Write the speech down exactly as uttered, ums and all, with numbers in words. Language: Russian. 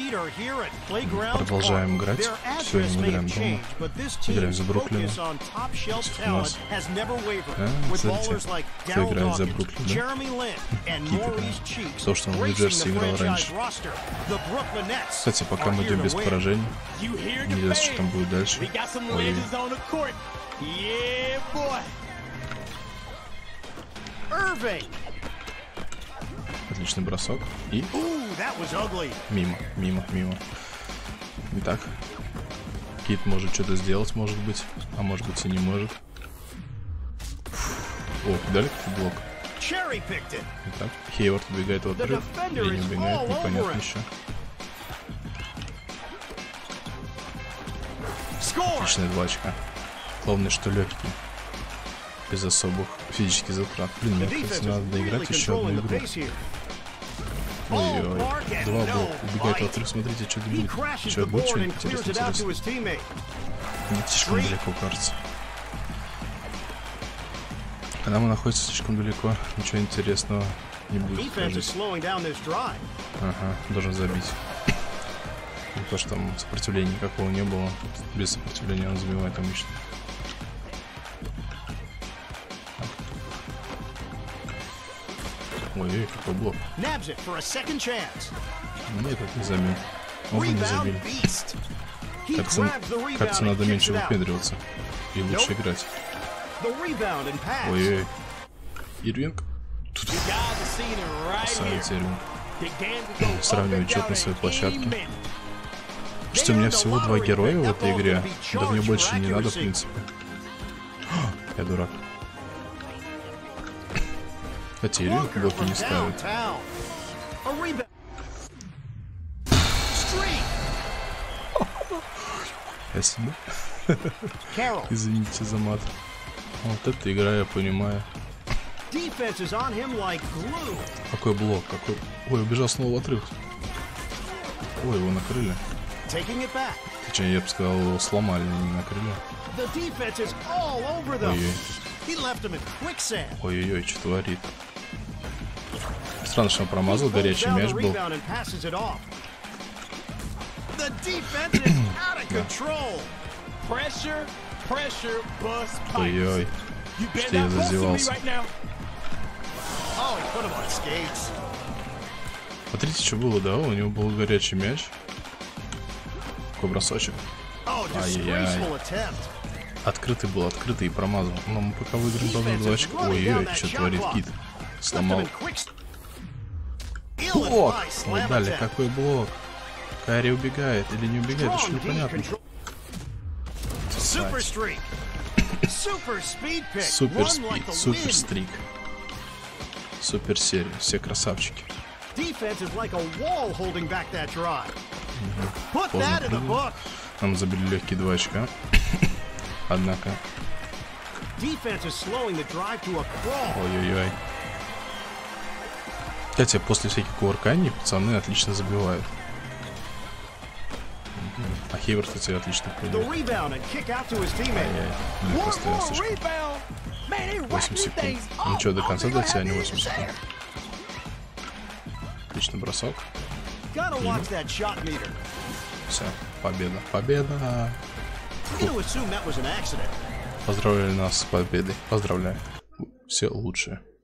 Продолжаем играть. Сегодня мы играем дома. Играем за Бруклин. У нас... А, смотрите, кто играет за Бруклин, да? Кит играет. То, что он в Нью-Джерси играл раньше. Кстати, пока мы идем без поражений. Неизвестно, что там будет дальше. Ой. Отличный бросок. И... Мимо, мимо, мимо. Итак. Кит может что-то сделать, может быть. А может быть и не может. О, дали какой блок. Итак, Хейвард убегает в отрыв. Или не убегает, непонятно еще. Отличная два очка. Главное, что легкий. Без особых физических затрат. Блин, мне кажется, надо доиграть еще одну игру. Ой-ой-ой. Два блока. Убегает в отрыв. Смотрите, что будет. Что, будет что-нибудь интересное? Нет, слишком далеко, кажется. Когда мы находимся слишком далеко, ничего интересного не будет. Ага, должен забить. Потому что там сопротивления никакого не было. Без сопротивления он забивает обычно. Ой-ой, какой блок. Нет, это не забил. Оба не забили. Кажется, кажется, надо меньше выпендриваться. И лучше играть. Ой-ой. Ирвинг. Тут. Красавец Ирвинг. Сравнивать счет на своей площадке. Что, у меня всего два героя в этой игре? Да мне больше не надо, в принципе. Я дурак. Хотя Ирвинг блоки не ставит. Спасибо. Извините за мат. Вот это игра, я понимаю. Какой блок, какой... Ой, убежал снова в отрыв. Ой, его накрыли. Точнее, я бы сказал, его сломали, не накрыли. Ой-ой. Ой-ой-ой, что творит. Странно, что он промазал, горячий мяч был. Ой-ой. Что я зазевался. Смотрите, что было, да? У него был горячий мяч. Какой бросочек. Ай-яй-яй. Открытый был, открытый и промазал. Но мы пока выиграем должны два очка. Ой-ой, что творит Кит. Сломал. Блок! Вот дали, какой блок. Карри убегает или не убегает, это что непонятно. Супер спид, супер стрик. Супер серия, все красавчики. Угу. Нам забили легкие два очка. Однако. Ой-ой-ой. Кстати, после всяких кувырканий пацаны отлично забивают. А Хейвард, кстати, отлично прыгает. Ай-яй, не поставил слишком. восемь секунд. Ну что, до конца дотянем восемь секунд. Отличный бросок. Все, победа. Победа. Фу. Поздравляю нас с победой. Поздравляю. Все лучшее.